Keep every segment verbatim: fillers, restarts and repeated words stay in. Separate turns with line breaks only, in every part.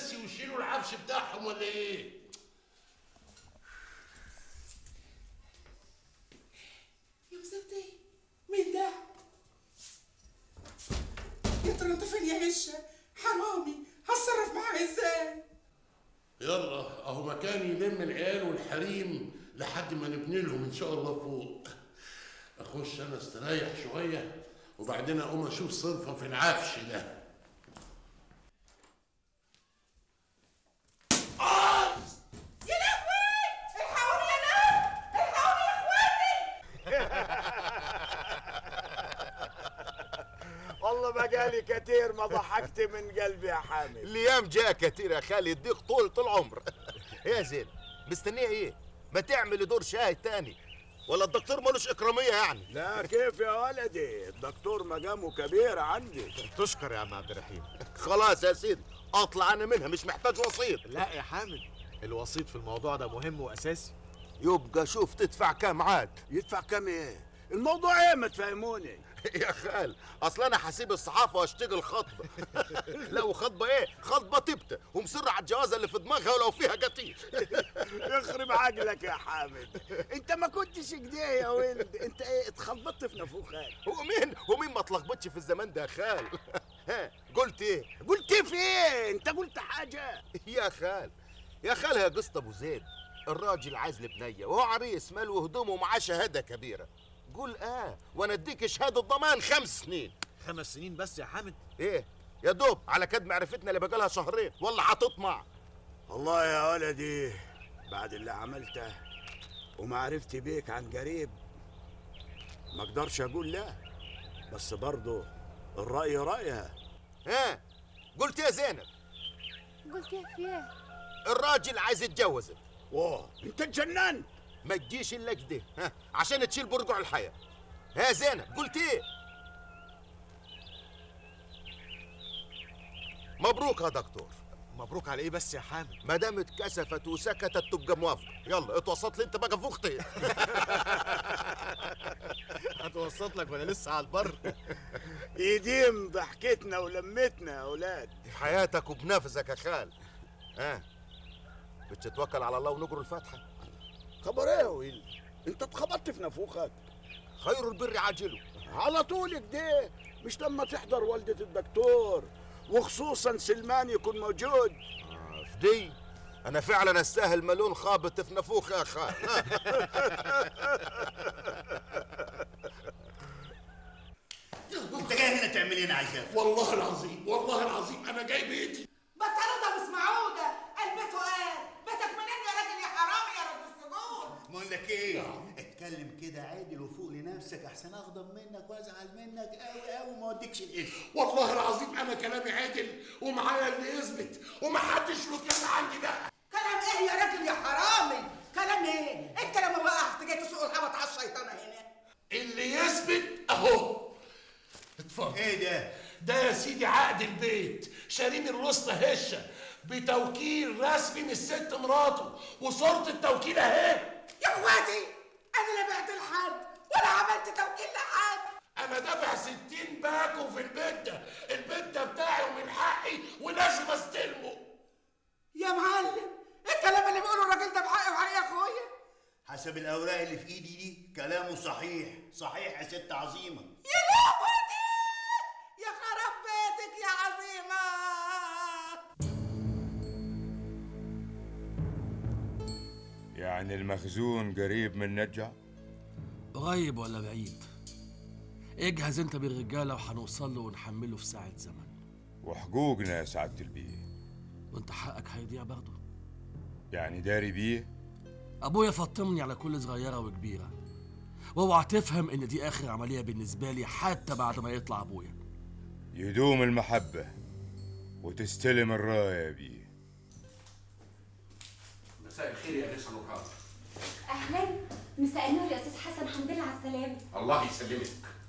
الكراسي ويشيلوا العفش بتاعهم ولا ايه؟
يا مسبتي مين ده؟ يا ترى انت فين يا هشه؟ حرامي، هتصرف معاه ازاي؟
يلا اهو مكاني يلم العيال والحريم لحد ما نبني لهم ان شاء الله فوق. اخش انا استريح شويه وبعدين اقوم اشوف صرفه في العفش ده.
آه! يا لهوي! الحقوني يا ناس! الحقوني يا اخواتي!
والله ما جالي كتير ما ضحكت من قلبي يا حامد.
الايام جاء كتير يا خالي، يديك طول العمر. يا زين مستنيه ايه؟ ما تعمل دور شاهد تاني، ولا الدكتور ملوش اكراميه يعني؟
لا كيف يا ولدي، الدكتور مقامه كبير عندي.
تشكر يا عم عبد الرحيم. خلاص يا سيدي اطلع انا منها، مش محتاج وسيط.
لا يا حامد، الوسيط في الموضوع ده مهم واساسي.
يبقى شوف تدفع كام عاد.
يدفع كام ايه؟ الموضوع ايه ما تفهموني؟
يا خال اصل انا هسيب الصحافه واشتغل خطبه. لا وخطبه ايه؟ خطبه تبته ومصر على الجوازه اللي في دماغها ولو فيها قتيل.
يخرب عقلك يا حامد، انت ما كنتش كده يا ولد، انت ايه اتخبطت في نافوخك؟
ومين ومين ما اتلخبطش في الزمان ده يا خال. ها قلت ايه؟
قلت في ايه؟ انت قلت حاجه
يا خال يا خال يا قسط ابو زيد، الراجل عايز لبنيه وهو عريس مال وهدومه ومعاه شهاده كبيره. قول اه وانا اديك شهاده ضمان خمس سنين.
خمس سنين بس يا حامد؟
ايه يا دوب على كد معرفتنا اللي بقالها شهرين، والله هتطمع.
والله يا ولدي بعد اللي عملته ومعرفتي بيك عن قريب ما اقدرش اقول لا، بس برضه الرأي رأيها.
ها قلت يا زينب؟
قلت ايه في ايه؟
الراجل عايز يتجوزك.
واه انت اتجننت؟
ما تجيش الا كده ها عشان تشيل برجع الحياه. ها زينب قلت ايه؟ مبروك يا دكتور.
مبروك على ايه بس يا حامد؟
ما دام اتكسفت وسكتت تبقى موافقه. يلا اتوسط لي انت بقى في اختي.
هتوسط لك وانا لسه على البر.
يديم ضحكتنا ولمتنا يا اولاد.
في حياتك وبنفسك يا خال. ها بتتوكل على الله ونقروا الفاتحه.
خبر ايه يا ويلي؟ انت اتخبطت في نافوخك.
خير البر عاجله.
على طول كده، مش لما تحضر والدة الدكتور وخصوصا سلمان يكون موجود.
آه في دي انا فعلا استاهل مليون خابط في نافوخ يا خال.
انت جاي هنا تعمل ايه؟ انا عايزاك.
والله العظيم والله العظيم انا جاي بيتي.
بطلوا ده واسمعوا ده، قلبته قال بيتك منين يا راجل يا حرامي يا رب السجون؟
بقول لك ايه؟ اتكلم كده عادل وفوق لنفسك احسن اغضب منك وازعل منك قوي قوي وما اوديكش الاسم.
والله العظيم انا كلامي عادل ومعايا اللي يثبت ومحدش له كلام عندي بقى.
كلام ايه يا راجل يا حرامي؟ كلام ايه؟ انت لما وقعت جاي تسوق الهبط على الشيطانه هنا.
اللي يثبت اهو. اتفضل.
ايه ده؟
ده يا سيدي عقد البيت، شارين الوسطى هشه بتوكيل رسمي من الست مراته، وصورة التوكيل اهي.
يا اخواتي انا لا بعت لحد ولا عملت توكيل لحد.
انا دافع ستين باكو في البيت ده، البيت ده بتاعي ومن حقي ولازم استلمه.
يا معلم الكلام اللي بيقوله الراجل ده بحقي وحقي يا اخويا.
حسب الاوراق اللي في ايدي دي كلامه صحيح صحيح يا ست عظيمه.
يا لهوتي يا خراب بيتك يا عظيمه.
يعني المخزون قريب من نجع؟
قريب ولا بعيد؟ اجهز انت بالرجاله وهنوصل له ونحمله في ساعه زمن.
وحقوقنا يا سعاده البيه؟
وانت حقك هيضيع برضه؟
يعني داري بيه؟
ابويا فطمني على كل صغيره وكبيره، واوعى تفهم ان دي اخر عمليه بالنسبه لي حتى بعد ما يطلع ابويا.
يدوم المحبه وتستلم الرايه يا بيه.
مساء الخير يا انسه نورهان.
اهلا، مساء النور يا استاذ حسن، الحمد لله على السلامه.
الله يسلمك.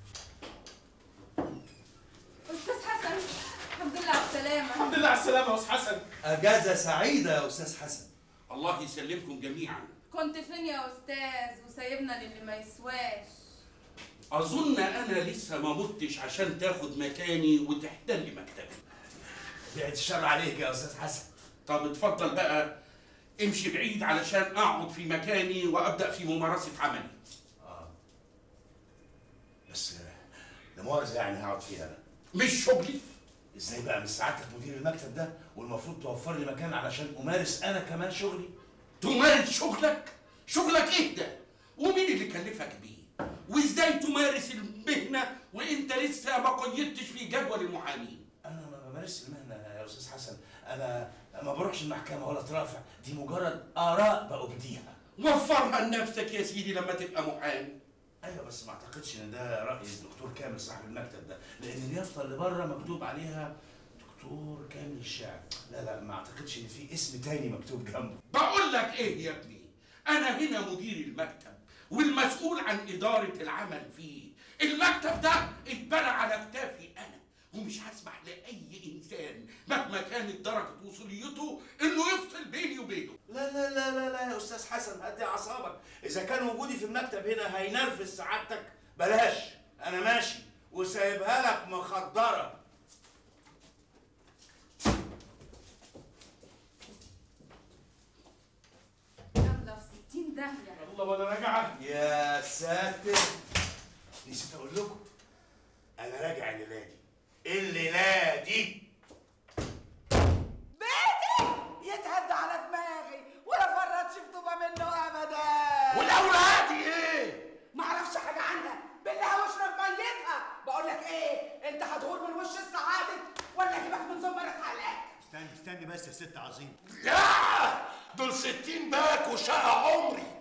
استاذ حسن الحمد لله على السلامه.
الحمد لله على السلامه يا استاذ حسن. اجازه سعيده يا استاذ حسن.
الله يسلمكم جميعا.
كنت فين يا استاذ وسايبنا للي ما يسواش؟
اظن انا لسه ما متش عشان تاخد مكاني وتحتل مكتبي.
بعد الشر عليك يا استاذ حسن.
طب اتفضل بقى امشي بعيد علشان اقعد في مكاني وابدا في ممارسه عملي.
اه بس لا مؤاخذة يعني هقعد فيها انا.
مش شغلي.
ازاي بقى؟ مش سعادتك مدير المكتب ده والمفروض توفر لي مكان علشان امارس انا كمان شغلي؟
تمارس شغلك؟ شغلك ايه ده؟ ومين اللي كلفك بيه؟ وازاي تمارس المهنه وانت لسه ما قيدتش في جدول المحامين؟
انا ما بمارسش المهنه يا استاذ حسن، انا ما بروحش المحكمه ولا اترافع، دي مجرد اراء بأبديها.
وفرها لنفسك يا سيدي لما تبقى محامي.
ايوه بس ما اعتقدش ان ده راي الدكتور كامل صاحب المكتب ده، لان اليافطه اللي بره مكتوب عليها دكتور كامل الشاعر. لا لا ما اعتقدش ان في اسم تاني مكتوب جنبه.
بقول لك ايه يا ابني؟ انا هنا مدير المكتب والمسؤول عن اداره العمل فيه. المكتب ده اتبنى على كتافي انا، ومش هسمح لاي انسان مهما كانت درجه وصوليته انه يفصل بيني وبينه.
لا لا لا لا لا يا استاذ حسن، هدي اعصابك، اذا كان وجودي في المكتب هنا هينرفز سعادتك بلاش، انا ماشي وسايبها لك مخدره.
يلا في ستين داهيه.
الله وانا راجعه. يا ساتر نسيت اقول لكم، انا راجع الليله دي الليله دي.
بيتي يتهد على دماغي ولا فرطش في طوبه منه ابدا.
والاولاد ايه؟
معرفش حاجه عنها، بالله واشرب ميتها. بقول لك ايه، انت هتغور من وش السعاده ولا اجيبك من زمرك علقك؟
استني استني بس يا ست عظيم.
لا دول ستين باك وشقى عمري.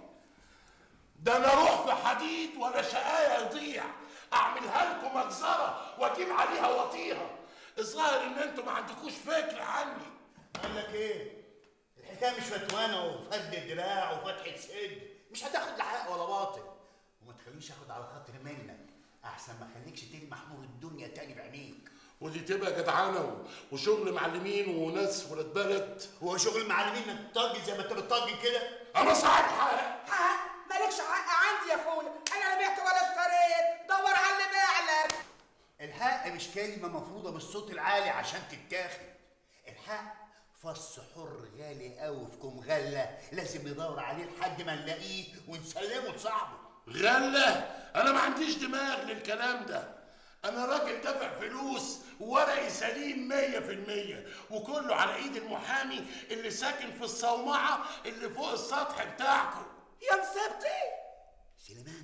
ده انا اروح في حديد ولا شقايه يضيع، اعملها لكم مجزره واجيب عليها وطيها. الظاهر ان انتوا ما عندكوش فكره عني.
بقول لك ايه، الحكايه مش فتوانه وفد دراع وفتحه صدر، مش هتاخد لا حق ولا باطل، وما تخلينيش اخد على خاطري منك، احسن ما اخليكش تلمح نور الدنيا تاني بعينيك.
ودي تبقى جدعانه وشغل معلمين وناس ولاد بلد.
هو شغل معلمين انك تطاجن زي ما انت بتطاجن كده؟
انا صاحب حق.
حق؟ مالكش حق عندي يا اخويا، انا لا بعت ولا اشتريت، دور على اللي باع لك.
الحق مش كلمه مفروضه بالصوت العالي عشان تتاخد، الحق فص حر غالي قوي في كوم غله، لازم ندور عليه لحد ما نلاقيه ونسلمه لصاحبه.
غله؟ انا ما عنديش دماغ للكلام ده. انا راجل دافع فلوس وورقي سليم مية في المية، وكله على ايد المحامي اللي ساكن في الصومعه اللي فوق السطح بتاعكم.
يا مسبتي
سليمان.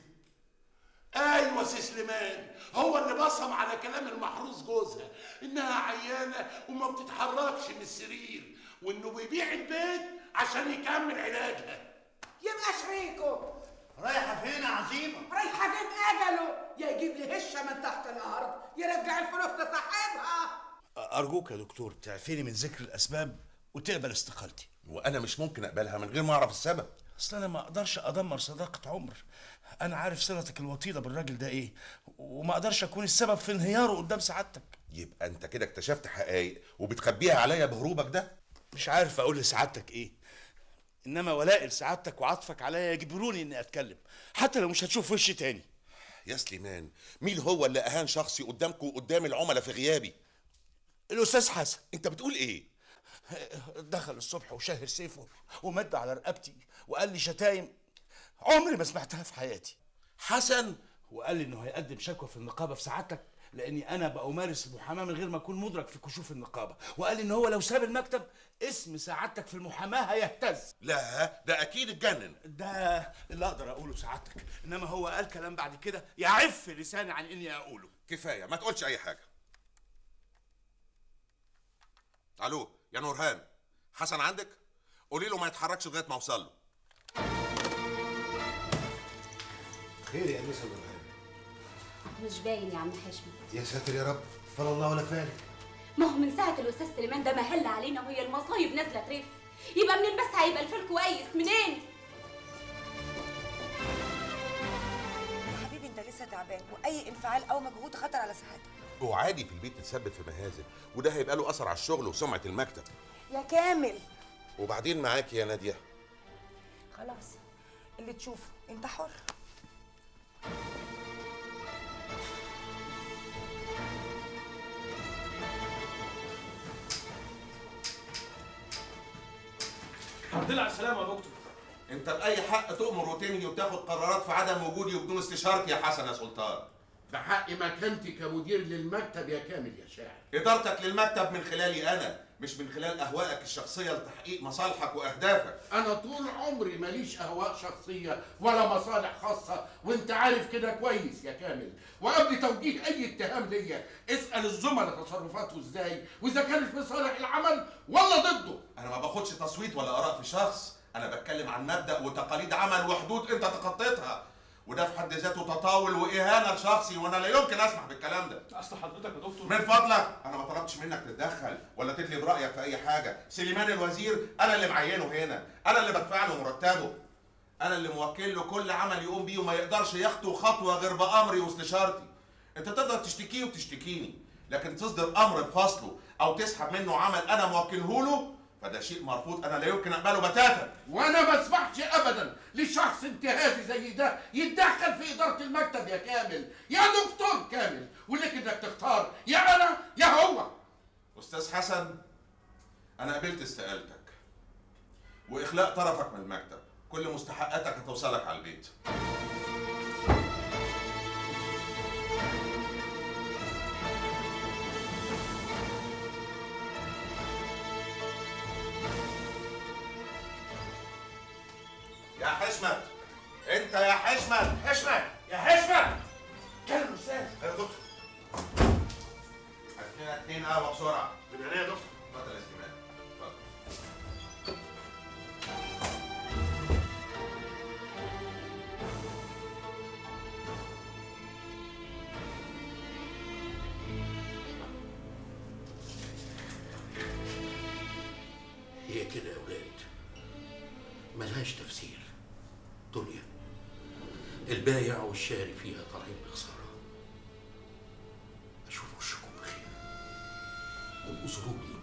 ايوه سي سليمان، هو اللي بصم على كلام المحروس جوزها انها عيانه وما بتتحركش من السرير، وانه بيبيع البيت عشان يكمل علاجها.
يبقى شريكه.
رايحه فين يا عظيمه؟
رايحه اجيب اجله، يا يجيب لي هشه من تحت الارض يرجع الفلوس لصاحبها.
ارجوك يا دكتور تعفيني من ذكر الاسباب وتقبل استقالتي.
وانا مش ممكن اقبلها من غير ما اعرف السبب.
اصل انا ما اقدرش ادمر صداقه عمر، انا عارف صلتك الوطيده بالراجل ده ايه، وما اقدرش اكون السبب في انهياره قدام سعادتك.
يبقى انت كده اكتشفت حقائق وبتخبيها عليا بهروبك ده؟
مش عارف اقول لسعادتك ايه، انما ولائي لسعادتك وعطفك عليا يجبروني اني اتكلم حتى لو مش هتشوف وشي تاني.
يا سليمان، مين هو اللي اهان شخصي قدامكم وقدام العملاء في غيابي؟
الاستاذ حسن.
انت بتقول ايه؟
دخل الصبح وشاهر سيفه ومد على رقبتي وقال لي شتايم عمري ما سمعتها في حياتي.
حسن؟
وقال لي انه هيقدم شكوى في النقابه في سعادتك لاني انا بأمارس المحاماه من غير ما اكون مدرك في كشوف النقابه، وقال لي ان هو لو ساب المكتب اسم سعادتك في المحاماه هيهتز.
لا ده اكيد اتجنن.
ده اللي اقدر اقوله سعادتك، انما هو قال كلام بعد كده يعف لساني عن اني اقوله.
كفايه ما تقولش اي حاجه. الو يا نورهان، حسن عندك؟ قولي له ما يتحركش لغايه ما اوصل له.
خير يا انسه نورهان؟
مش باين يا عم حشمت.
يا ساتر يا رب، فلا الله ولا فالك.
ما هو من ساعة الأستاذ سليمان ده مهل علينا وهي المصايب نازلة ترف. يبقى منين بس هيبقى الفيل كويس؟ منين؟
يا حبيبي انت لسه تعبان، واي انفعال او مجهود خطر على صحتك.
وعادي في البيت نتسبب في مهازل، وده هيبقى له اثر على الشغل وسمعه المكتب.
يا كامل
وبعدين معاكي يا ناديه.
خلاص اللي تشوفه انت حر.
الحمد لله على السلامه يا دكتور.
انت باي حق تؤمر وتنهي وتاخد قرارات في عدم وجودي وبدون استشارتي يا حسن يا سلطان؟
بحق مكانتي كمدير للمكتب يا كامل يا شاعر.
ادارتك للمكتب من خلالي انا، مش من خلال اهوائك الشخصيه لتحقيق مصالحك واهدافك.
انا طول عمري ماليش اهواء شخصيه ولا مصالح خاصه، وانت عارف كده كويس يا كامل. وقبل توجيه اي اتهام ليا اسال الزملاء تصرفاته ازاي، واذا كانت في صالح العمل ولا ضده.
انا ما باخدش تصويت ولا اراء في شخص، انا بتكلم عن مبدا وتقاليد عمل وحدود انت تخطيتها، وده في حد ذاته تطاول واهانه لشخصي، وانا لا يمكن اسمح بالكلام ده.
اصل حضرتك يا دكتور
من فضلك انا ما طلبتش منك تتدخل ولا تدلي برايك في اي حاجه. سليمان الوزير انا اللي معينه هنا، انا اللي بدفع له مرتبه، انا اللي موكل له كل عمل يقوم بيه، وما يقدرش يخطو خطوه غير بامري واستشارتي. انت تقدر تشتكيه وتشتكيني، لكن تصدر امر بفصله او تسحب منه عمل انا موكله له فده شيء مرفوض، انا لا يمكن اقبله بتاتا.
وانا ما اسمحش ابدا لشخص انتهازي زي ده يتدخل في اداره المكتب يا كامل، يا دكتور كامل، ولك انك تختار يا انا يا هو.
استاذ حسن، انا قبلت استقالتك واخلاء طرفك من المكتب، كل مستحقاتك هتوصلك على البيت. يا حشمت، انت يا حشمت، حشمت يا حشمت.
كان الاستاذ
يا دكتور هات لنا اتنين قهوه بسرعه.
من هنا يا دكتور.
اتفضل يا سليمان، اتفضل.
هي كده يا ولاد، ملهاش تفسير. دنيا البايع والشاري فيها طالعين بخساره. اشوف وشكم بخير وابقوا زوروني.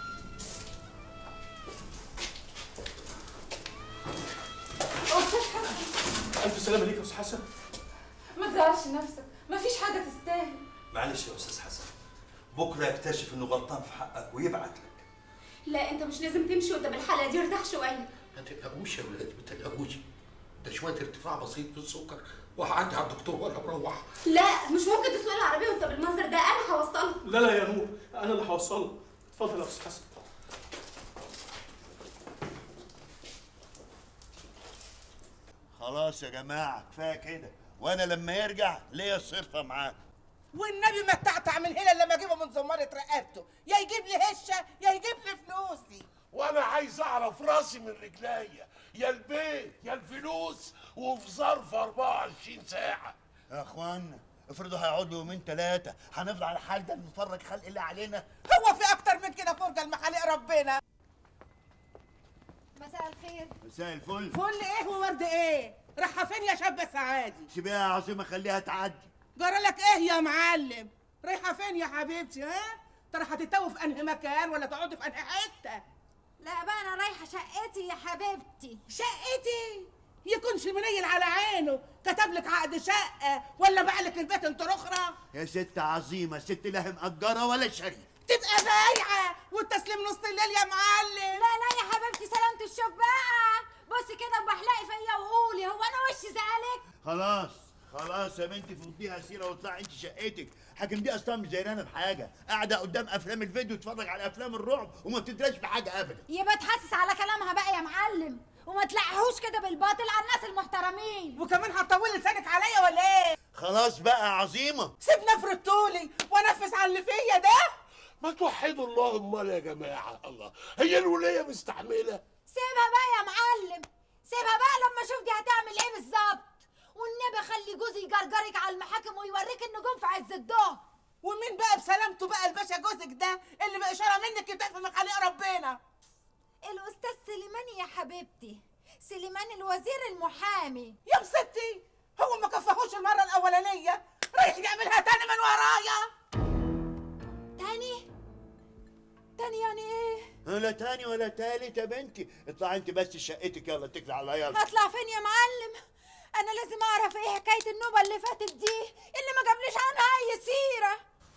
استاذ حسن،
الف سلامه ليك يا استاذ حسن.
ما تزعلش نفسك، مفيش حاجه تستاهل.
معلش يا استاذ حسن، بكره يكتشف انه غلطان في حقك ويبعت لك.
لا انت مش لازم تمشي قدام الحلقه دي، ارتاح شويه.
ما تقلقوش يا ولاد، ما تقلقوش، ده شويه ارتفاع بسيط في السكر وهعدي على الدكتور وانا مروح.
لا مش ممكن تسوق العربيه وانت بالمنظر ده، انا هوصلك.
لا لا يا نور، انا اللي هوصله. اتفضل يا استاذ حسن.
خلاص يا جماعه كفايه كده، وانا لما يرجع ليا الصرفه معاه.
والنبي ما التعتع من هنا لما اجيبه من زمارة رقبته، يا يجيب لي هشه يا يجيب لي فلوسي.
وانا عايز اعرف راسي من رجليا، يا البيت يا الفلوس، وفي ظرف أربعة وعشرين ساعه.
يا اخوانا افرضوا هيقعدوا يومين ثلاثه، هنفضل على الحال ده نفرج خلق الله علينا؟
هو في اكتر من كده فرجه المخالق ربنا.
مساء الخير.
مساء الفل.
فل ايه وورد ايه؟ رايحه فين يا شابه سعادي؟
سيبيها يا عظيمه خليها تعدي.
جرالك ايه يا معلم؟ رايحه فين يا حبيبتي؟ ها؟ ترى هتتوه في انهي مكان ولا تقعدي في انهي حته؟
لا بقى انا رايحه شقتي يا حبيبتي.
شقتي؟ يكونش منيل على عينه كتب لك عقد شقه ولا باع لك البيت انت اخرى؟
يا ست عظيمه، ست لا هي مأجره ولا شاريه.
تبقى بايعه والتسليم نص الليل يا معلم.
لا لا يا حبيبتي سلامة الشوف بقى. بصي كده بحلقي فيا وقولي، هو انا وشي زعلك؟
خلاص خلاص يا بنتي، فضيها سيره واطلعي انت شقتك. حاكم دي اصلا مش زيرانه بحاجه، قاعده قدام افلام الفيديو تتفرج على افلام الرعب وما بتدراش بحاجه ابدا.
يبقى تحسس على كلامها بقى يا معلم، وما تلقحوش كده بالباطل على الناس المحترمين.
وكمان هتطولي لسانك عليا ولا ايه؟
خلاص بقى يا عظيمه،
سيبنا افرد طولي وانفذ على اللي فيا ده.
ما توحدوا الله امال يا جماعه، الله هي الولايه مستحمله؟
سيبها بقى يا معلم، سيبها بقى لما اشوف دي هتعمل ايه بالظبط. والنبي خلي جوزي يجرجرك على المحاكم ويوريك النجوم في عز الظهر.
ومين بقى بسلامته بقى الباشا جوزك ده اللي بإشارة منك يتعرف من خليق ربنا؟
الأستاذ سليمان يا حبيبتي، سليمان الوزير المحامي.
يا بستي هو ما كفهوش المرة الأولانية، رايح يعملها تاني من ورايا.
تاني؟ تاني يعني ايه؟
لا تاني ولا تالت يا بنتي، اطلعي انت بس شقتك، يلا اتكلي على يلا.
هطلع فين يا معلم؟ أنا لازم أعرف إيه حكاية النوبة اللي فاتت دي اللي ما جابليش عنها أي سيرة.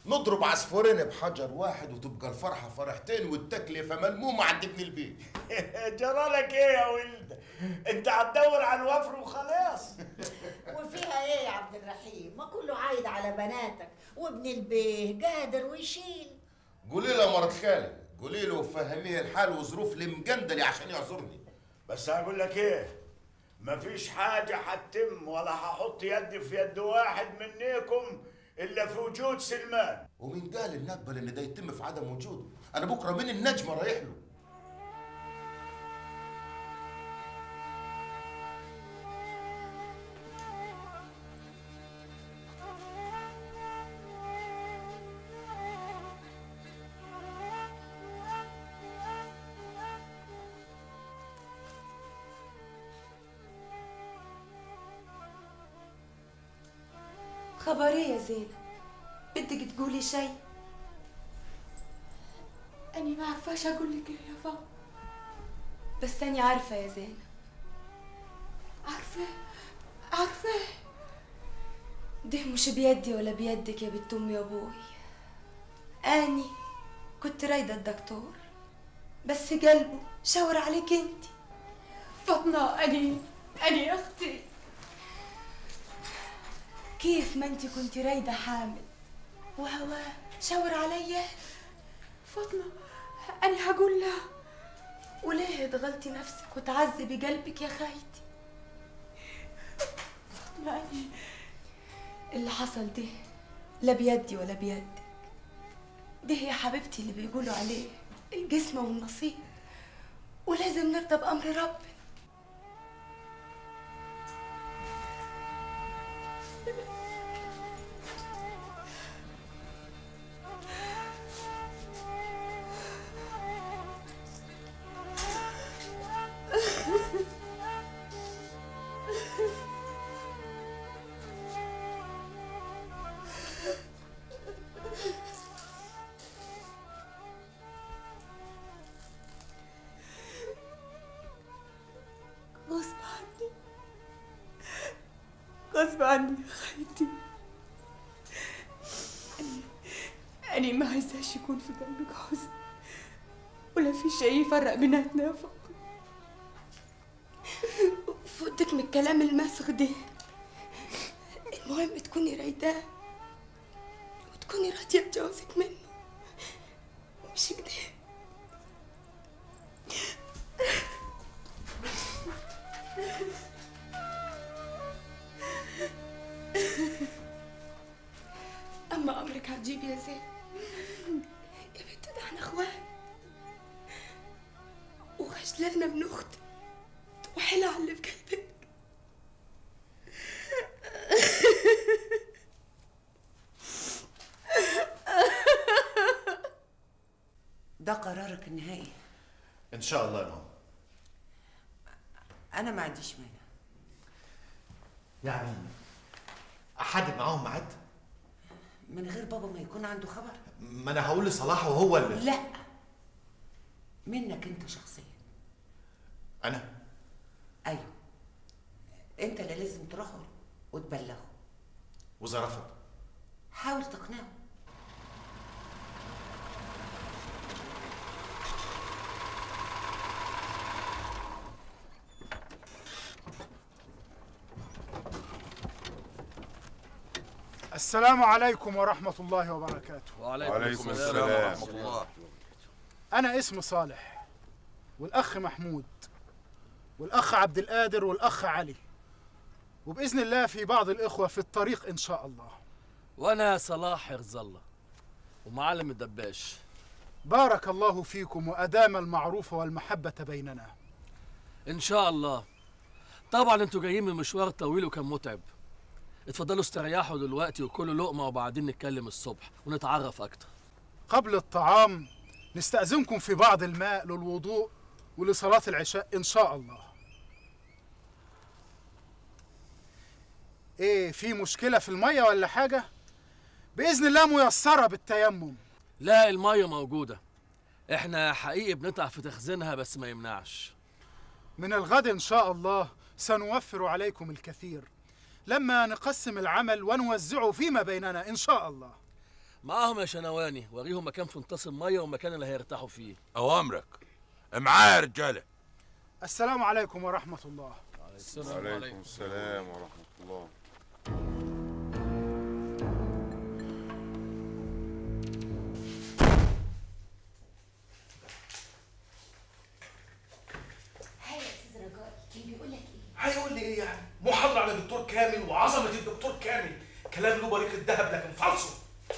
نضرب عصفورين بحجر واحد وتبقى الفرحه فرحتين والتكلفه ملمومه عند ابن البيت.
جرالك ايه يا ولد؟ انت هتدور على الوفر وخلاص.
وفيها ايه يا عبد الرحيم؟ ما كله عايد على بناتك، وابن البيه قادر ويشيل.
قولي له يا مرات خالد، قولي له وفهميه الحال وظروف المجندلي عشان يعذرني.
بس هقول لك ايه، مفيش حاجه هتتم ولا هحط يدي في يد واحد منيكم الا في وجود سلمان.
ومين قال ان اقبل ان ده يتم في عدم وجوده؟ انا بكره من النجمه رايح له.
خبر ايه يا زينب؟ بدك تقولي شيء؟
أني ما عارفاش أقول لك إيه يا فاطمة.
بس أني عارفة يا زينب.
عارفة عارفة
ده مش بيدي ولا بيدك يا بنت أمي وأبوي. أني كنت رايدة الدكتور بس قلبه شاور عليك انت.
فاطمة أني أني أختي.
كيف ما انت كنت رايدة حامل وهواه شاور عليا؟
فاطمة أني هقول لها.
وليه تغلطي نفسك وتعذبي قلبك يا خايتي؟
فاطمة أني
اللي حصل ده لا بيدي ولا بيدك، ده يا حبيبتي اللي بيقولوا عليه القسمة والنصيب، ولازم نرضى بأمر ربنا.
غصب عني غصب عني يا خيتي. أني أني ما عايزاش يكون في قلبك حزن ولا في شيء يفرق بيناتنا يا فاطمة.
فوتك من الكلام الماسخ ده، المهم تكوني رايداه وتكوني راضية بجوازك منه، مش كده؟ أما أمرك عجيب يا زين يا بنت، ده احنا اخوان وخجلانة من أختي وحلة على اللي في قلبك.
ده قرارك النهائي؟
ان شاء الله يا ماما.
أنا ما عنديش مانع.
يعني احدد معاهم ميعاد؟
من غير بابا ما يكون عنده خبر؟
ما انا هقول لصلاح وهو اللي
لا، منك انت شخصيا.
انا؟
ايوه، انت اللي لازم تروح له وتبلغه.
واذا رفض؟
حاول تقنعه.
السلام عليكم ورحمة الله وبركاته.
وعليكم السلام ورحمة الله.
أنا اسمي صالح، والأخ محمود، والأخ عبد القادر، والأخ علي، وبإذن الله في بعض الإخوة في الطريق إن شاء الله.
وأنا صلاح حرز الله ومعلم الدباش.
بارك الله فيكم وأدام المعروف والمحبة بيننا
إن شاء الله. طبعا انتوا جايين من مشوار طويل وكان متعب. اتفضلوا استريحوا دلوقتي وكلوا لقمة وبعدين نتكلم الصبح ونتعرف أكتر.
قبل الطعام نستأذنكم في بعض الماء للوضوء ولصلاة العشاء إن شاء الله. إيه، في مشكلة في المية ولا حاجة؟ بإذن الله ميسرة بالتيمم.
لا، المية موجودة. إحنا حقيقي بنتعب في تخزينها بس ما يمنعش.
من الغد إن شاء الله سنوفر عليكم الكثير لما نقسم العمل ونوزعه فيما بيننا إن شاء الله.
معاهم يا شنواني، وريهم مكان في انتصم ميه ومكان اللي هيرتاحوا فيه.
اوامرك. معايا يا رجاله.
السلام عليكم ورحمه الله.
السلام عليكم السلام ورحمه الله.
هاي يا استاذ رجاء، كان بيقول لك ايه؟
هيقول لي ايه يعني؟ محاضرة على الدكتور كامل وعظمة الدكتور كامل، كلام له بريق الذهب لكن فالصو.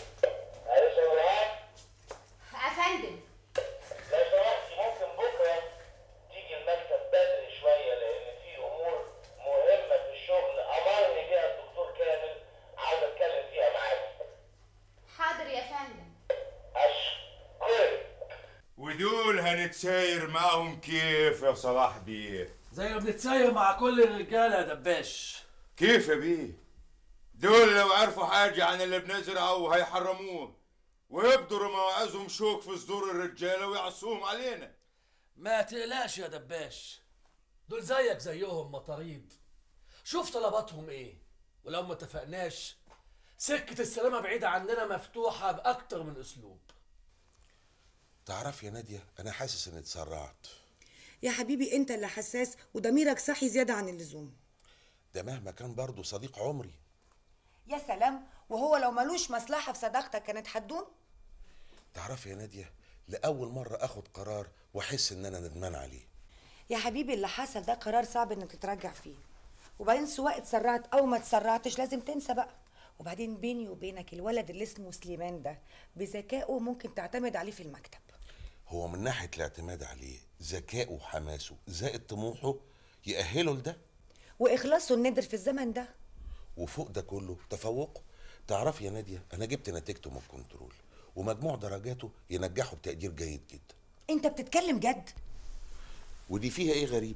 افندم
لو سمحتي ممكن بكره تيجي المكتب بدري شويه لان في امور مهمه في الشغل امرني بيها الدكتور كامل عاوز اتكلم فيها معاك.
حاضر يا فندم.
اشكرك.
ودول هنتساير معاهم كيف يا صلاح بيه؟
زي ما بنتساير مع كل الرجاله يا دباش.
كيف يا بيه؟ دول لو عرفوا حاجة عن اللي بنزرعه هيحرموه ويبدروا مواعظهم شوك في صدور الرجالة ويعصوهم علينا.
ما تقلقش يا دباش، دول زيك زيهم مطاريد. شوف طلباتهم ايه، ولو ما اتفقناش سكة السلامة بعيدة عننا مفتوحة بأكتر من أسلوب.
تعرف يا نادية، أنا حاسس إني اتسرعت.
يا حبيبي انت اللي حساس وضميرك صحي زياده عن اللزوم.
ده مهما كان برضه صديق عمري.
يا سلام، وهو لو ملوش مصلحه في صداقتك كانت هتدوم؟
تعرف يا نادية، لأول مرة أخد قرار وأحس إن أنا ندمان عليه.
يا حبيبي اللي حصل ده قرار صعب انك تترجع فيه، وبعدين سواء اتسرعت او ما اتسرعتش لازم تنسى بقى. وبعدين بيني وبينك الولد اللي اسمه سليمان ده بذكائه ممكن تعتمد عليه في المكتب.
هو من ناحية الاعتماد عليه ذكائه وحماسه زائد طموحه يأهله لده،
واخلاصه النادر في الزمن ده،
وفوق ده كله تفوقه. تعرف يا نادية، أنا جبت نتيجته من الكنترول ومجموع درجاته ينجحه بتقدير جيد جدا.
انت بتتكلم جد؟
ودي فيها ايه غريب؟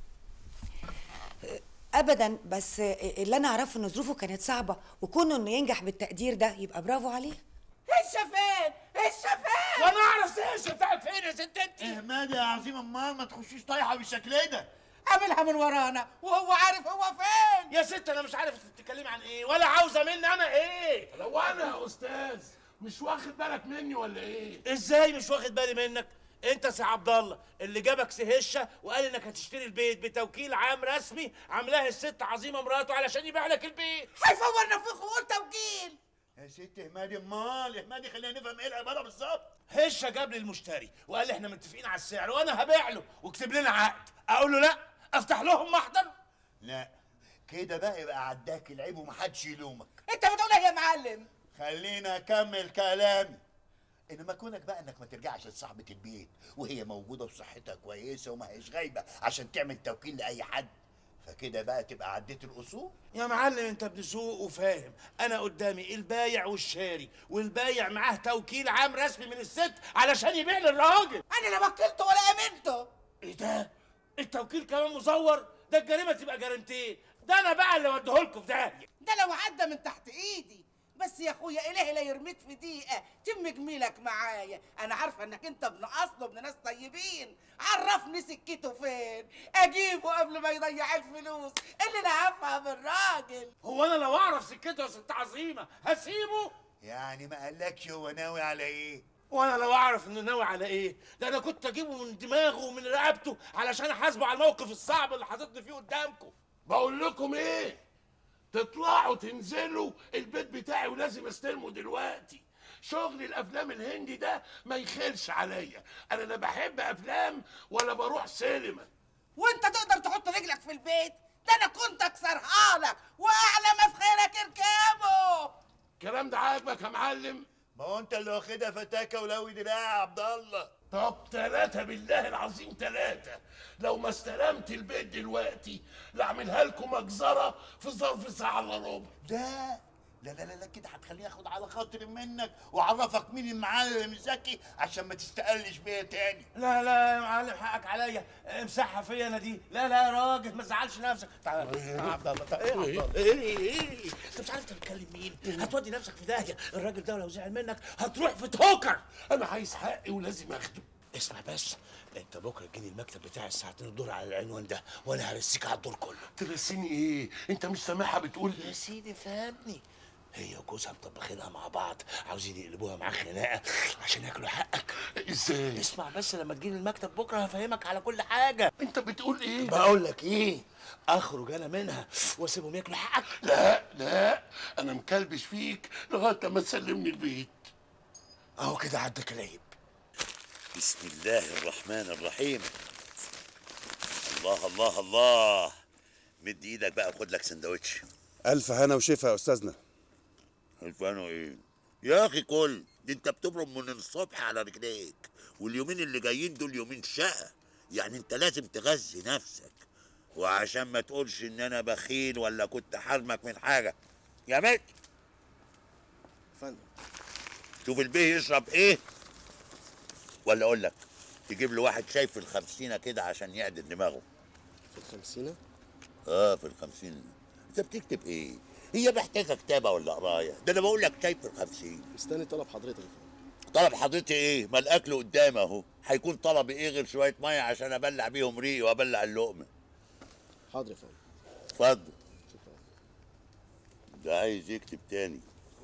ابدا، بس اللي انا اعرفه ان ظروفه كانت صعبه، وكونه انه ينجح بالتقدير ده يبقى برافو عليه.
هشه فين؟ هشه فين؟ وانا اعرف هشه بتاعت فين يا ست انت؟
اهمادي يا عظيم امال، ما تخشيش طايحه بالشكل ده.
عاملها من ورانا وهو عارف هو فين. يا ست انا مش عارف انت بتتكلمي عن ايه ولا عاوزه مني انا ايه.
لو انا يا استاذ مش واخد بالك مني ولا ايه؟
ازاي مش واخد بالي منك؟ انت سي عبد الله اللي جابك سهشه وقال انك هتشتري البيت بتوكيل عام رسمي عاملاه الست عظيمه مراته علشان يبيع لك البيت.
هيفور نفخه وقول توكيل.
يا ست اهمادي امال، اهمادي خلينا نفهم ايه العباره بالظبط.
هشه جاب لي المشتري وقال لي احنا متفقين على السعر وانا هبيع له واكتب لنا عقد. اقول له لا؟ افتح لهم محضر؟
لا كده بقى يبقى عداك العيب ومحدش يلومك.
انت بتقول ايه يا معلم؟
خلينا اكمل كلامي. انما كونك بقى انك ما ترجعش لصاحبة البيت وهي موجودة وصحتها كويسة وما هيش غايبة عشان تعمل توكيل لأي حد، فكده بقى تبقى عديت الأصول.
يا معلم انت ابن سوق وفاهم، انا قدامي البايع والشاري، والبايع معاه توكيل عام رسمي من الست علشان يبيع للراجل.
انا لا وكلته ولا امنته.
ايه ده؟ التوكيل كمان مزور؟ ده الجريمة تبقى جريمتين، ده انا بقى اللي وديهولكوا في داهية.
ده لو عدى من تحت ايدي، بس يا اخويا الهي لا يرميك في دقيقه تم جميلك معايا. انا عارفه انك انت ابن اصل وابن ناس طيبين، عرفني سكته فين اجيبه قبل ما يضيع الفلوس اللي انا هفهم الراجل.
هو انا لو اعرف سكته يا ست عظيمه هسيبه؟
يعني ما قالكش هو ناوي على ايه؟
وانا لو اعرف انه ناوي على ايه ده انا كنت اجيبه من دماغه ومن رقبته علشان احاسبه على الموقف الصعب اللي حاططني فيه قدامكم.
بقول لكم ايه؟ تطلعوا تنزلوا البيت بتاعي ولازم استلمه دلوقتي. شغل الافلام الهندي ده ما يخلش عليا، انا لا بحب افلام ولا بروح سينما.
وانت تقدر تحط رجلك في البيت؟ ده انا كنت اكسرها لك واعلى ما في خيرك اركبه.
الكلام ده عاجبك يا معلم؟
ما هو انت اللي واخدها فتاكه ولوي دراع يا عبد الله.
طب تلاتة بالله العظيم تلاتة، لو ما استلمت البيت دلوقتي لاعملها لكم مجزرة في ظرف ساعة الا ربع.
ده لا لا لا لا كده هتخليني اخد على خاطري منك واعرفك مين المعلم ذكي عشان ما تستقلش بيا تاني.
لا لا يا معلم حقك عليا، امسحها فيا انا دي. لا لا يا راجل ما تزعلش نفسك. تعال يا عبد الله. ايه يا عبد الله؟ ايه ايه انت مش عارف انت بتكلم مين؟ هتودي نفسك في داهيه. الراجل ده لو زعل منك هتروح في توكر.
انا عايز حقي ولازم اخده.
اسمع بس، انت بكره تجيني المكتب بتاعي الساعه اتنين الظهر على العنوان ده وانا هرسيك على الدور كله.
ترسيني ايه؟ انت مش سامعها بتقول
يا سيدي فهمني، هي وجوزها مطبخينها مع بعض، عاوزين يقلبوها معاك خناقه عشان ياكلوا حقك.
ازاي؟
اسمع بس لما تجيلي المكتب بكره هفهمك على كل حاجه.
انت بتقول ايه؟
بقول لك ايه، اخرج انا منها واسيبهم ياكلوا حقك.
لا لا، انا مكلبش فيك لغايه لما تسلمني البيت.
اهو كده عدك العيب.
بسم الله الرحمن الرحيم. الله الله الله، مد ايدك بقى وخد لك سندوتش.
الف هنا وشفا يا استاذنا.
الف هنا ايه يا اخي؟ كل دي انت بتبرم من الصبح على رجليك، واليومين اللي جايين دول يومين شقه، يعني انت لازم تغذي نفسك، وعشان ما تقولش ان انا بخيل ولا كنت حرمك من حاجه. يا مات
فندم،
شوف البيه يشرب ايه، ولا اقول لك تجيب له واحد شاي في الخمسينه كده عشان يعدل دماغه.
في الخمسينه؟
اه في الخمسين. انت بتكتب ايه؟ هي محتاجه كتابه ولا قرايه؟ ده انا بقول لك شاي في الخمسين.
مستني طلب حضرتك يا فندم.
طلب حضرتي ايه؟ ما الاكل قدامي اهو، هيكون طلبي ايه غير شويه ميه عشان ابلع بيهم ريقي وابلع اللقمه؟
حاضر يا فندم.
اتفضل. ده عايز يكتب تاني.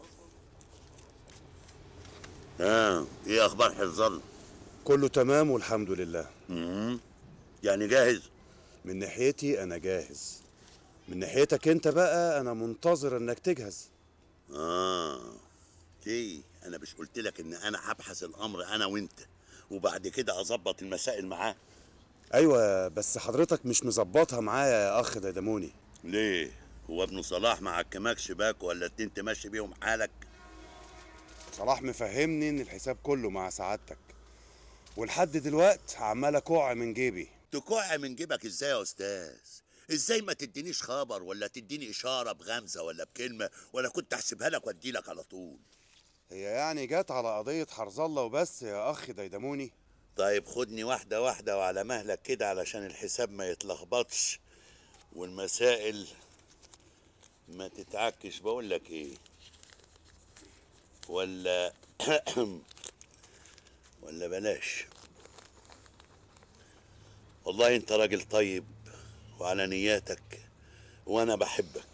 اه ايه اخبار حزر؟
كله تمام والحمد لله.
امم يعني جاهز؟
من ناحيتي انا جاهز، من ناحيتك انت بقى انا منتظر انك تجهز.
اه ايه، انا مش قلت لك ان انا هبحث الامر انا وانت وبعد كده اظبط المسائل معاه؟
ايوه بس حضرتك مش مظبطها معايا يا اخ ديدموني.
ليه؟ هو ابن صلاح ما عكمكش باك ولا انت ماشي بيهم حالك؟
صلاح مفهمني ان الحساب كله مع سعادتك، ولحد دلوقت عمال اكوع من جيبي.
تكوع من جيبك ازاي يا استاذ؟ ازاي ما تدينيش خبر ولا تديني اشاره بغمزه ولا بكلمه ولا كنت احسبها لك وادي لك على طول؟
هي يعني جت على قضيه حرز الله وبس يا اخ ديدموني؟
طيب خدني واحده واحده وعلى مهلك كده علشان الحساب ما يتلخبطش والمسائل ما تتعكش. بقول لك ايه، ولا ولا بلاش. والله انت راجل طيب وعلى نياتك وانا بحبك.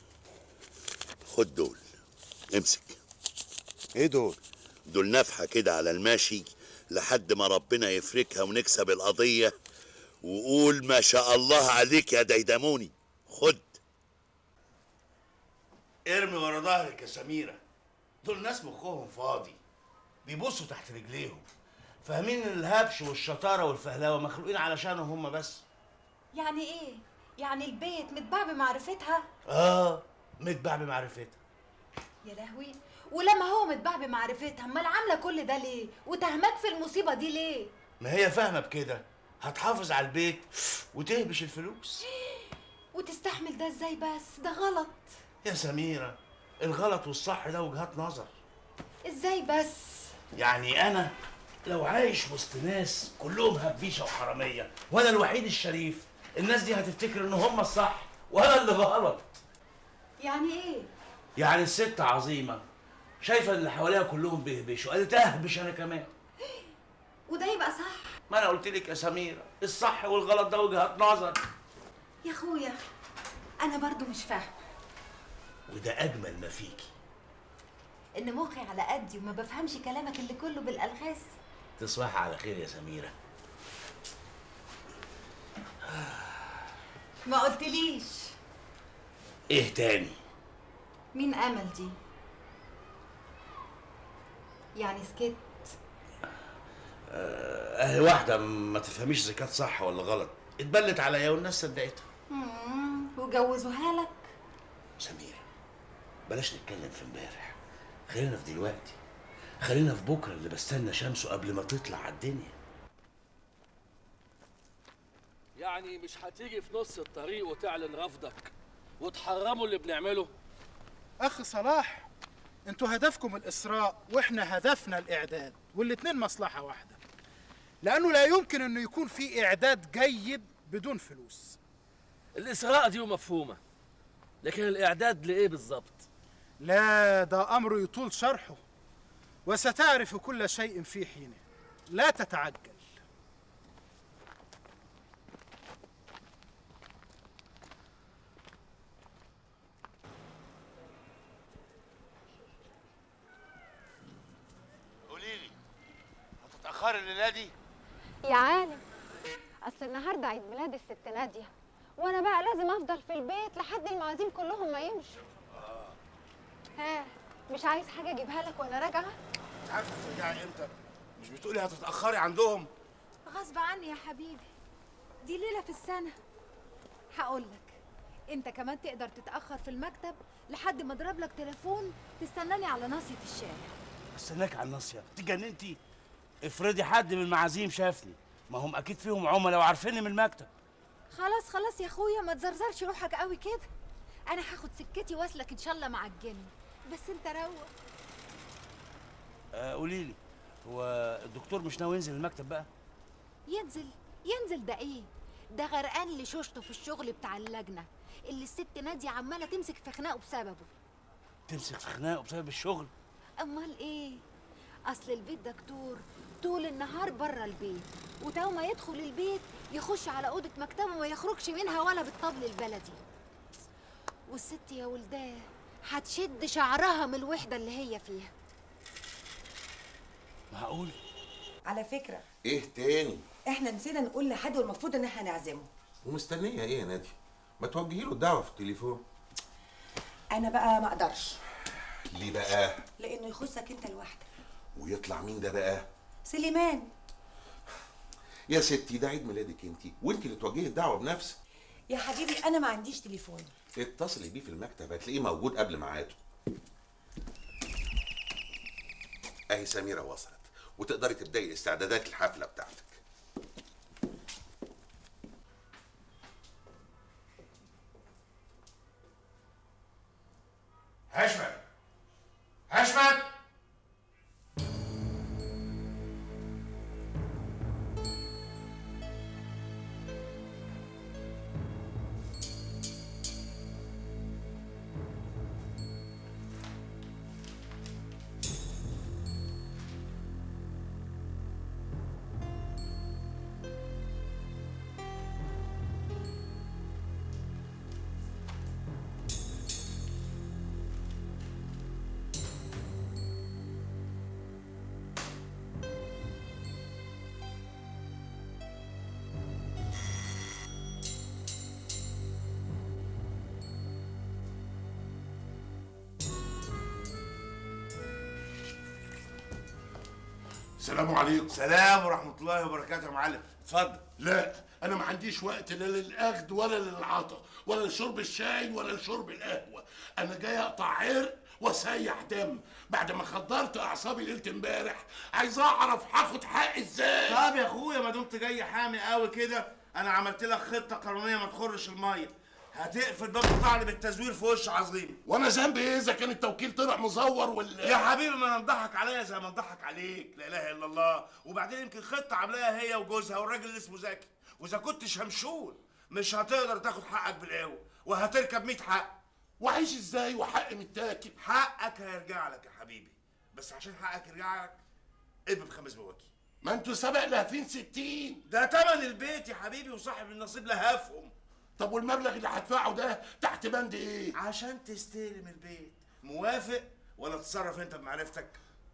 خد دول، امسك.
ايه دول؟
دول نفحة كده على الماشي لحد ما ربنا يفركها ونكسب القضية، وقول ما شاء الله عليك يا ديدموني. خد.
ارمي ورا ظهرك يا سميرة، دول ناس مخهم فاضي بيبصوا تحت رجليهم، فاهمين ان الهبش والشطارة والفهلاوة مخلوقين علشانهم هم بس.
يعني ايه؟ يعني البيت متباع بمعرفتها؟
اه متباع بمعرفتها.
يا لهوي، ولما هو متباع بمعرفتها امال عامله كل ده ليه؟ وتهمك في المصيبه دي ليه؟
ما هي فاهمة بكده هتحافظ على البيت وتهبش الفلوس.
وتستحمل ده ازاي بس؟ ده غلط
يا سميرة، الغلط والصح ده وجهات نظر.
ازاي بس؟
يعني انا لو عايش وسط ناس كلهم هبيشه وحراميه وانا الوحيد الشريف، الناس دي هتفتكر ان هم الصح وانا اللي غلط.
يعني ايه؟
يعني الست عظيمه شايفه ان اللي حواليها كلهم بيهبشوا، قالت اهبش انا كمان.
وده يبقى صح؟
ما انا قلت لك يا سميره، الصح والغلط ده وجهات نظر.
يا اخويا انا برضو مش فاهمه.
وده اجمل ما فيكي،
ان مخي على قدي وما بفهمش كلامك اللي كله بالالغاز.
تصبحي على خير يا سميره.
ما قلتليش
ايه تاني؟
مين امل دي؟ يعني سكت؟
اهي واحده ما تفهميش اذا كانت صح ولا غلط، اتبلت عليا والناس صدقتها.
امم وجوزوها لك؟
سميره بلاش نتكلم في امبارح، خلينا في دلوقتي، خلينا في بكره اللي بستنى شمسه قبل ما تطلع على الدنيا.
يعني مش هتيجي في نص الطريق وتعلن رفضك وتحرموا اللي بنعمله؟
اخ صلاح، انتوا هدفكم الاسراء واحنا هدفنا الاعداد، والاتنين مصلحه واحده، لانه لا يمكن انه يكون في اعداد جيد بدون فلوس.
الاسراء دي مفهومه، لكن الاعداد لايه بالظبط؟
لا ده امر يطول شرحه، وستعرف كل شيء في حينه، لا تتعجل.
تتاخري الليله دي؟
يا عالم، اصل النهارده عيد ميلاد الست ناديه، وانا بقى لازم افضل في البيت لحد المعازيم كلهم ما يمشوا. ها، مش عايز حاجه اجيبها لك وانا راجعه؟
انت عارفه هترجعي امتى؟ مش بتقولي هتتاخري عندهم؟
غصب عني يا حبيبي، دي ليله في السنه. هقول لك، انت كمان تقدر تتاخر في المكتب لحد ما اضرب لك تليفون تستناني على ناصيه الشارع.
استناك على الناصيه؟ اتجننتي؟ افرضي حد من المعازيم شافني، ما هم اكيد فيهم عملاء وعارفيني من المكتب.
خلاص خلاص يا اخويا، ما تزرزرش روحك قوي كده. انا هاخد سكتي واسلك ان شاء الله مع الجن، بس انت روق.
آه قولي لي، هو الدكتور مش ناوي ينزل المكتب بقى؟
ينزل ينزل ده ايه؟ ده غرقان لشوشته في الشغل بتاع اللجنه اللي الست ناديه عماله تمسك في خناقه بسببه.
تمسك في خناقه بسبب الشغل؟
امال ايه؟ اصل البيت دكتور طول النهار بره البيت، وتو ما يدخل البيت يخش على اوضه مكتبه وما يخرجش منها ولا بالطبل البلدي. والست يا ولداه هتشد شعرها من الوحده اللي هي فيها.
معقول؟
على فكره
ايه تاني؟
احنا نسينا نقول لحد والمفروض ان احنا نعزمه.
ومستنيه ايه يا ناديه؟ ما توجهي له الدعوه في التليفون.
انا بقى ما اقدرش.
ليه بقى؟
لانه يخصك انت لوحدك.
ويطلع مين ده بقى؟
سليمان.
يا ستي ده عيد ميلادك انت، وانت اللي توجهي الدعوه بنفسك.
يا حبيبي انا ما عنديش تليفون.
اتصلي بيه في المكتب هتلاقيه موجود قبل ميعاده. اهي سميره وصلت وتقدري تبداي استعدادات الحفله بتاعتك.
هشمت هشمت
السلام عليكم.
سلام ورحمة الله وبركاته يا معلم، اتفضل.
لا أنا ما عنديش وقت لا للأخذ ولا للعطا ولا لشرب الشاي ولا لشرب القهوة. أنا جاي أقطع عرق وأسيح دم بعد ما خدرت أعصابي ليلة امبارح. عايز أعرف هاخد حقي إزاي؟
طب يا أخويا ما دمت جاي حامي قوي كده، أنا عملت لك خطة قانونية ما تخرش المية. هتقفل باب الطعن بالتزوير في وش عظيم.
وانا ذنبي ايه اذا كان التوكيل طلع مزور ولا؟
يا حبيبي ما انا مضحك عليا زي ما مضحك عليك، لا اله الا الله. وبعدين يمكن خطه عاملاها هي وجوزها والراجل اللي اسمه زكي، واذا كنت شمشون مش هتقدر تاخد حقك بالقوه وهتركب مية حق.
وعيش ازاي وحقي متاكل؟
حقك هيرجع لك يا حبيبي، بس عشان حقك يرجع لك ابن بخمس بواكي.
ما انتوا سبق لهفين ستين.
ده تمن البيت يا حبيبي وصاحب النصيب لهفهم.
طب والمبلغ اللي هدفعه ده تحت بند ايه؟
عشان تستلم البيت. موافق ولا تتصرف انت بمعرفتك؟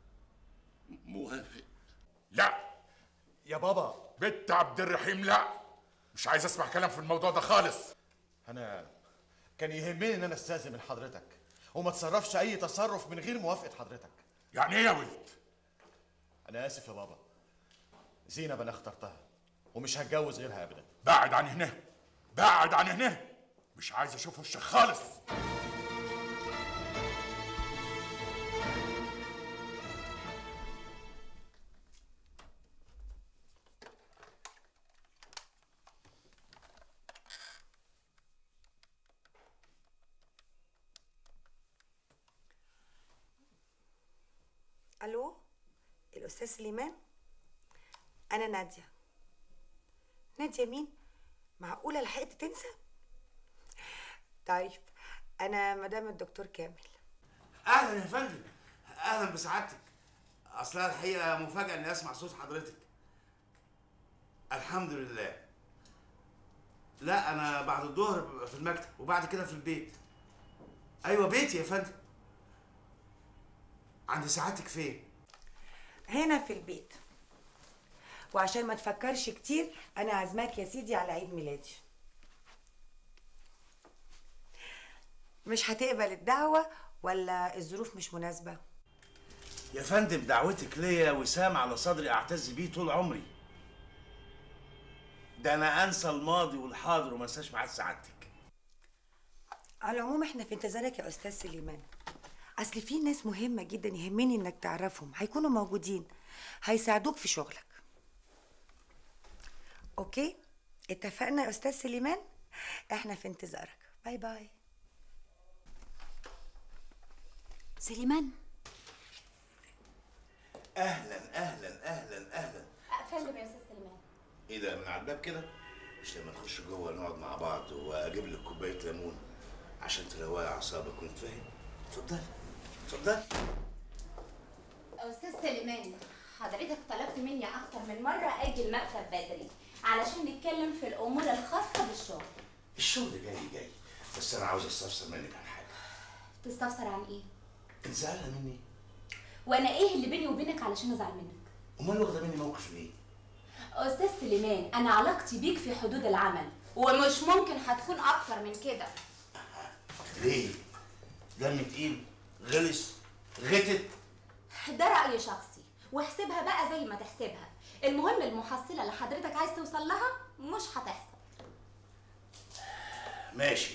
موافق.
لا يا بابا، بنت عبد الرحيم لا، مش عايز اسمع كلام في الموضوع ده خالص.
انا كان يهمني ان انا استاذن من حضرتك وما تصرفش اي تصرف من غير موافقه حضرتك.
يعني ايه يا ولد؟
انا اسف يا بابا، زينب انا اخترتها ومش هتجوز غيرها ابدا.
بعد عن هنا، بعد عن هنا، مش عايز اشوف وشك خالص.
الو، الاستاذ سليمان؟ انا ناديه. ناديه مين؟ معقوله لحقت تنسى؟ طيب انا مدام الدكتور كامل.
اهلا يا فندم، اهلا بسعادتك. اصلها الحقيقه مفاجاه اني اسمع صوت حضرتك. الحمد لله. لا انا بعد الظهر في المكتب وبعد كده في البيت. ايوه بيتي يا فندم. عند سعادتك فين؟
هنا في البيت. وعشان ما تفكرش كتير انا عازماك يا سيدي على عيد ميلادي. مش هتقبل الدعوه ولا الظروف مش مناسبه؟
يا فندم دعوتك ليا يا وسام على صدري اعتز بيه طول عمري. ده انا انسى الماضي والحاضر وما انساش ميعاد سعادتك.
على العموم احنا في انتظارك يا استاذ سليمان. اصل في ناس مهمه جدا يهمني انك تعرفهم، هيكونوا موجودين هيساعدوك في شغلك. اوكي اتفقنا يا استاذ سليمان؟ احنا في انتظارك. باي باي.
سليمان.
اهلا اهلا اهلا اهلا.
فندم يا استاذ سليمان.
ايه ده من على الباب كده؟ مش لما نخش جوه نقعد مع بعض واجيب لك كوبايه ليمون عشان تروقي اعصابك وانت فاهم؟ اتفضلي اتفضلي.
استاذ سليمان، حضرتك طلبت مني اكتر من مره اجي المكتب بدري علشان نتكلم في الامور الخاصه بالشغل.
الشغل جاي جاي، بس انا عاوز استفسر منك عن حاجه.
تستفسر عن ايه؟
انت زعلانه مني؟
وانا ايه اللي بيني وبينك علشان ازعل منك؟
امال واخده مني موقف ليه؟
استاذ سليمان، انا علاقتي بيك في حدود العمل ومش ممكن هتكون اكتر من كده.
ليه؟ دم تقيل؟ غلس؟ غتت؟
ده رأي شخصي واحسبها بقى زي ما تحسبها، المهم المحصلة اللي حضرتك عايز توصل لها مش هتحصل.
ماشي،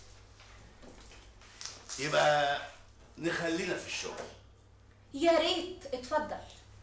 يبقى نخلينا في الشغل.
يا ريت. اتفضل.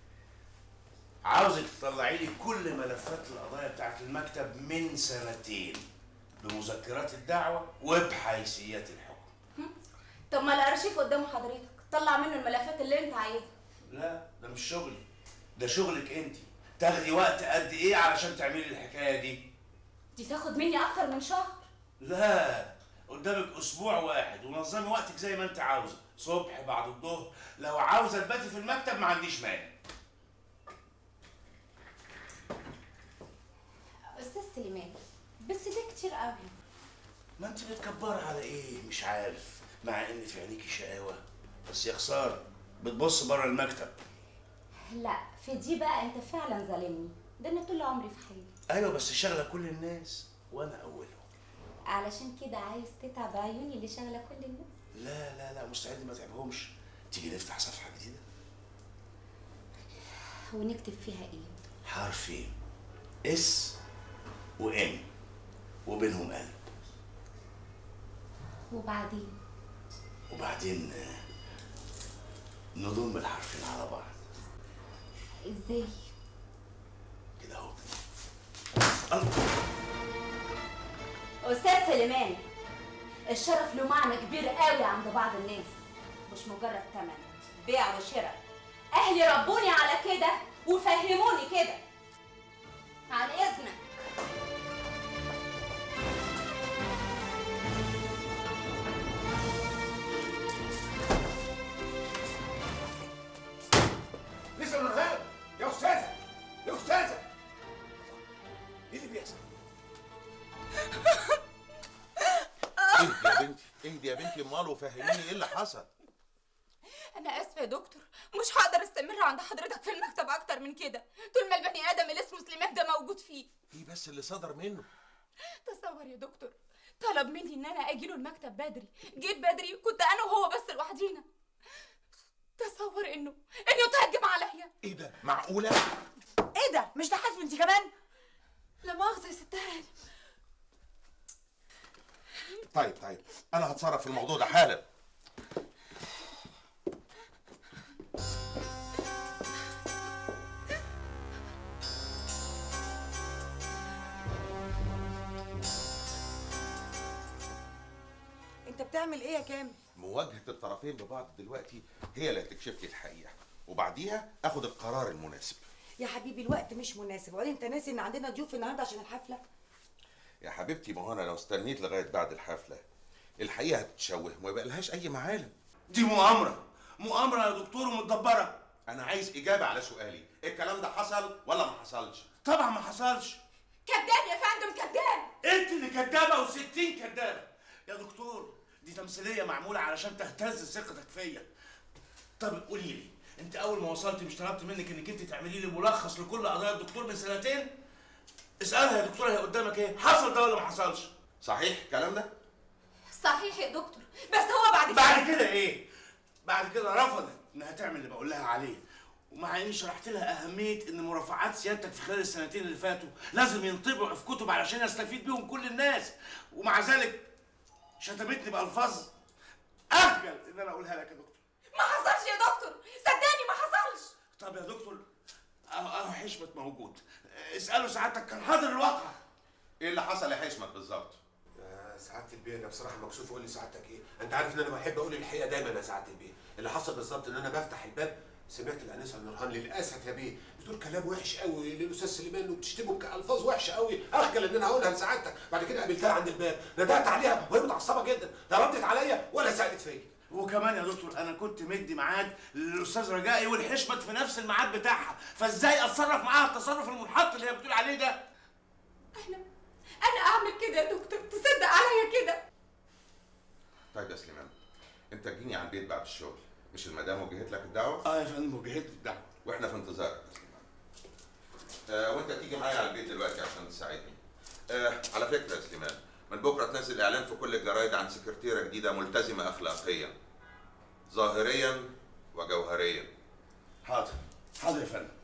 عاوزك تطلعي لي كل ملفات القضايا بتاعت المكتب من سنتين بمذكرات الدعوة وبحيثيات الحكم.
طب ما الارشيف قدام حضرتك، طلع منه الملفات اللي انت عايزها.
لا ده مش شغلي، ده شغلك انت. تاخدي وقت قد ايه علشان تعملي الحكايه دي؟
دي تاخد مني اكتر من شهر.
لا قدامك اسبوع واحد ونظمي وقتك زي ما انت عاوزه، صبح بعد الظهر، لو عاوزه تباتي في المكتب ما عنديش مانع.
استاذ سليمان بس ده كتير قوي.
ما انت متكبره على ايه؟ مش عارف، مع ان في عينيكي شقاوه، بس يا خساره بتبص بره المكتب.
لا في دي بقى انت فعلا ظالمني، ده انا طول عمري في حالي.
ايوه بس شغله كل الناس وانا اولهم.
علشان كده عايز تتعب عيوني اللي شغله كل الناس؟
لا لا لا مستعد ما تعبهمش. تيجي نفتح صفحه جديده
ونكتب فيها ايه؟
حرفين اس وام وبينهم قلب.
وبعدين؟
وبعدين نضم الحرفين على بعض.
ازاي؟
كده اهو.
استاذ سليمان، الشرف له معنى كبير قوي عند بعض الناس، مش مجرد ثمن بيع وشراء. اهلي ربوني على كده وفهموني كده. عن اذنك.
لسه نورهان يا استاذه يا استاذه، ايه اللي بيحصل؟
اهدي يا بنتي اهدي يا بنتي، امال وفهميني ايه اللي حصل؟
أنا آسفة يا دكتور، مش هقدر استمر عند حضرتك في المكتب أكتر من كده، طول ما البني آدم اللي اسمه سليمان ده موجود فيه.
ايه بس اللي صدر منه؟
تصور يا دكتور، طلب مني إن أنا أجيله المكتب بدري، جيت بدري كنت أنا وهو بس لوحدينا. تصور إنه إنه تهجم عليا.
ايه ده؟ معقولة؟
ايه ده؟ مش ده حسب انت كمان؟
لا مؤاخذة يا ست هانم.
طيب طيب انا هتصرف في الموضوع ده حالا.
انت بتعمل ايه يا كامل؟
مواجهة الطرفين ببعض دلوقتي هي اللي هتكشف لي الحقيقة، وبعديها اخد القرار المناسب.
يا حبيبي الوقت مش مناسب، وبعدين انت ناسي ان عندنا ضيوف النهارده عشان الحفله؟
يا حبيبتي ما هو انا لو استنيت لغاية بعد الحفلة الحقيقة هتتشوه وما يبقى لهاش أي معالم.
دي مؤامرة، مؤامرة يا دكتور ومتدبرة.
أنا عايز إجابة على سؤالي، الكلام ده حصل ولا ما حصلش؟
طبعا ما حصلش.
كذاب يا فندم كذاب.
أنت اللي كدابة وستين كدابة. يا دكتور دي تمثيلية معمولة علشان تهتز ثقتك فيا. طب قولي لي انت اول ما وصلت مش طلبت منك انك انت تعملي لي ملخص لكل قضايا الدكتور من سنتين؟ اسالها يا دكتوره هي قدامك ايه؟ حصل ده ولا ما حصلش؟
صحيح الكلام ده؟
صحيح يا دكتور، بس هو بعد كده
بعد كده ايه؟ بعد كده رفضت انها تعمل اللي بقول لها عليه، ومع اني شرحت لها اهميه ان مرافعات سيادتك في خلال السنتين اللي فاتوا لازم ينطبعوا في كتب علشان يستفيد بيهم كل الناس، ومع ذلك شتمتني بالفاظ اخجل ان انا اقولها لك يا دكتور.
ما حصلش يا دكتور، صدقني ما حصلش.
طب يا دكتور اهو اهو حشمت موجود، اساله سعادتك كان حاضر الواقع.
ايه اللي حصل يا حشمت بالظبط؟
يا سعاده البيه انا بصراحه مكسوف اقول لسعادتك ايه، انت عارف ان انا بحب اقول الحقيقه دايما يا سعاده البيه، اللي حصل بالظبط ان انا بفتح الباب سمعت الانسه نورهان للاسف يا بيه بتقول كلام وحش قوي للاستاذ سليمان وبتشتمه بألفاظ وحشه قوي، اخجل ان انا هقولها لسعادتك، بعد كده قابلتها عند الباب ندهت عليها وهي متعصبه جدا، لا ردت عليا ولا سالت فيا.
وكمان يا دكتور انا كنت مدي ميعاد للاستاذ رجائي والحشمت في نفس الميعاد بتاعها، فازاي اتصرف معاها التصرف المنحط اللي هي بتقول عليه ده؟
انا انا اعمل كده يا دكتور؟ تصدق عليا كده؟
طيب يا سليمان انت تجيني على البيت بعد الشغل، مش المدام وجهت لك الدعوه؟
اه يا فندم وجهت لي الدعوه
واحنا في انتظارك يا سليمان. آه وانت تيجي معايا على البيت دلوقتي عشان تساعدني. آه على فكره يا سليمان من بكره تنزل اعلان في كل الجرايد عن سكرتيره جديده ملتزمه اخلاقيا ظاهريا وجوهريا.
حاضر حاضر يا فندم.